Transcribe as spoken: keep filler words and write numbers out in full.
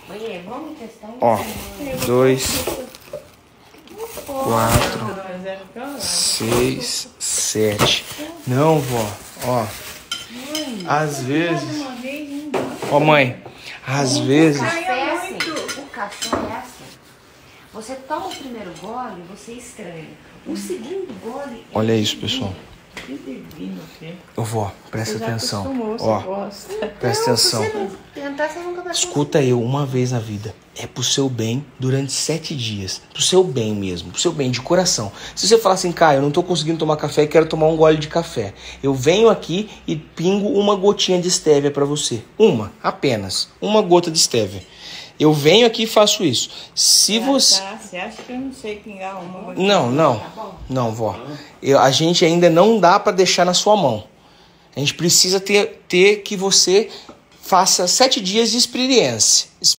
Oiê, vamos testar um. Ó, dois, quatro, seis, sete. Não, vó, ó. Às vezes... Ó, mãe, às vezes... O café é assim. O café é assim. Você toma o primeiro gole, você estranha. O segundo gole... Olha isso, pessoal. Ô, vó, presta atenção. Ó, presta atenção. Escuta eu uma vez na vida. É pro seu bem durante sete dias. Pro seu bem mesmo. Pro seu bem, de coração. Se você falar assim, Caio, eu não tô conseguindo tomar café e quero tomar um gole de café. Eu venho aqui e pingo uma gotinha de estévia pra você. Uma, apenas. Uma gota de estévia. Eu venho aqui e faço isso. Se você... Tá, você acha que eu não sei pingar uma? Não, não. Não, vó. Eu, a gente ainda não dá pra deixar na sua mão. A gente precisa ter, ter que você faça sete dias de experiência.